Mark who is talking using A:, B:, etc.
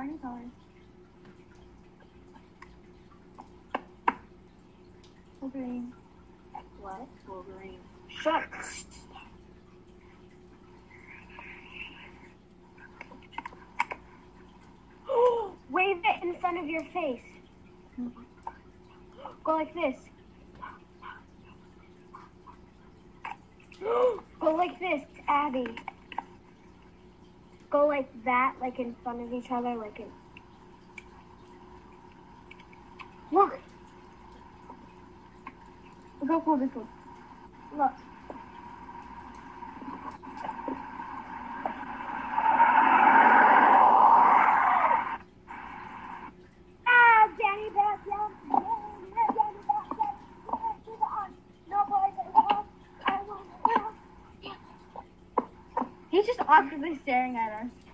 A: Any color. Wolverine.
B: What? Wolverine. Shut. Wave it in front of your face. Go like this. Go like this, Abby. Go like that, like in front of each other, like in... Look!
A: Look how cool this is.
B: Look. Ah, Danny back down. Danny back down. No boys at home. I won't.
A: He's just awkwardly staring at us.